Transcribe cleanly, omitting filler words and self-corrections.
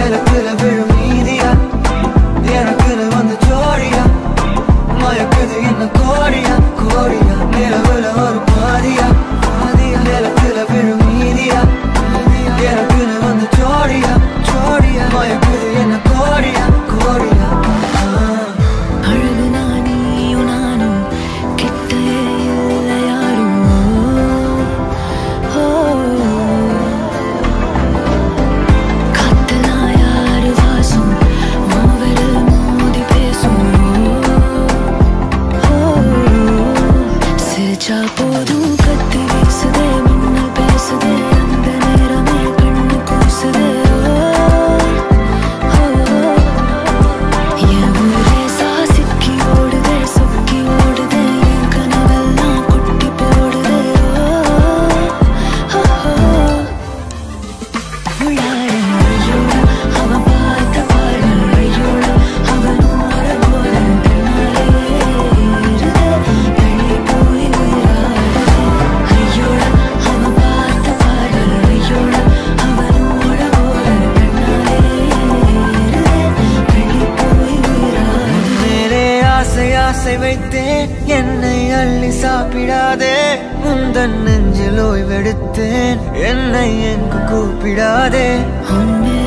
நிலத்துல விழும் மீதியா எனக்குன்னு வந்து ஜோடியா மயக்குது என்ன கோடியா கோடியா நிலவுல ஒரு பாதியா பாதியா நிலத்துல விழும் மீதியா எனக்குன்னு வந்து ஜோடியா ஜோடியா மயக்குது என்ன கோடியா கோடியா அழகு நானியும் நானும் கிட்டே இல்லை யாரும் காத்துல யாரு வாசம் மாவெளில் மோதி பேசும் சிரிச்சா போதும் கத்தி வீசுதே மின்னல் பேசுதே அந்த நேரமே கண்ணு கூசுதே என் ஊரே சாசிக்கி ஓடுதே சொக்கி ஓடுதே என் கனவெல்லாம் குட்டி போடுதே உள்ளார ஐயோட அவன் பார்த்த பாரு ஐயோட அவனோட போல பின்னாலே ஏறுதே தள்ளி போய் உயிராடுதே ஐயோட அவன் பார்த்த பாரு ஐயோட அவனோட போல பின்னாலே ஏறுதே தள்ளி போய் உயிராடுதே மேலே ஆசை ஆசை வைத்தேன் என்னை அள்ளி சாப்பிடாதே முந்தன் நெஞ்சில் ஓய்வெடுத்தேன் என்னை எங்கு கூப்பிடாதே உன்னை